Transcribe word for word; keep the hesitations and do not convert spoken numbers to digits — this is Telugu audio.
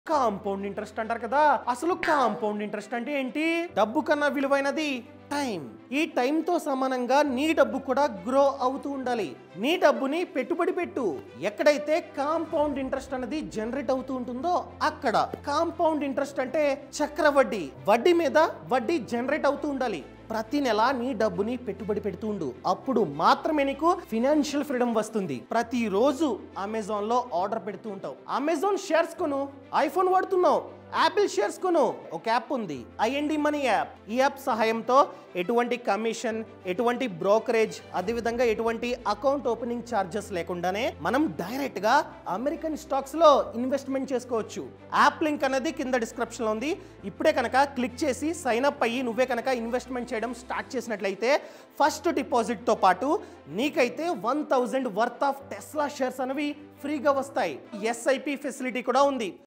కాంపౌండ్ ఇంట్రెస్ట్ అంటారు కదా. అసలు కాంపౌండ్ ఇంట్రెస్ట్ అంటే ఏంటి? డబ్బు కన్నా విలువైనది టైం. ఈ టైం తో సమానంగా నీ డబ్బు కూడా గ్రో అవుతూ ఉండాలి. నీ డబ్బుని పెట్టుబడి పెట్టు. ఎక్కడైతే కాంపౌండ్ ఇంట్రెస్ట్ అనేది జనరేట్ అవుతూ ఉంటుందో అక్కడ. కాంపౌండ్ ఇంట్రెస్ట్ అంటే చక్రవడ్డీ. వడ్డీ మీద వడ్డీ జనరేట్ అవుతూ ఉండాలి. ప్రతి నెల నీ డబ్బుని పెట్టుబడి పెడుతూ ఉండు. అప్పుడు మాత్రమే నీకు ఫినాన్షియల్ ఫ్రీడమ్ వస్తుంది. ప్రతిరోజు అమెజాన్ లో ఆర్డర్ పెడుతూ ఉంటావు. అమెజాన్ షేర్స్ కొను. ఐఫోన్ వాడుతున్నావు, యాపిల్ షేర్స్ కొను. ఒక యాప్ ఉంది, ఐఎన్డి మనీ యాప్. ఈ యాప్ సహాయంతో ఎటువంటి కమిషన్, ఎటువంటి బ్రోకరేజ్, అదేవిధంగా ఎటువంటి అకౌంట్ ఓపెనింగ్ ఛార్జెస్ లేకుండానే మనం డైరెక్ట్ గా అమెరికన్ స్టాక్స్ లో ఇన్వెస్ట్మెంట్ చేసుకోవచ్చు. యాప్ లింక్ అనేది కింద డిస్క్రిప్షన్ లో ఉంది. ఇప్పుడే కనుక క్లిక్ చేసి సైన్ అప్ అయ్యి నువ్వే కనుక ఇన్వెస్ట్మెంట్ చేయడం స్టార్ట్ చేసినట్లయితే ఫస్ట్ డిపాజిట్ తో పాటు నీకైతే one thousand worth of Tesla shares అనేవి ఫ్రీగా వస్తాయి. ఎస్ఐపి ఫెసిలిటీ కూడా ఉంది.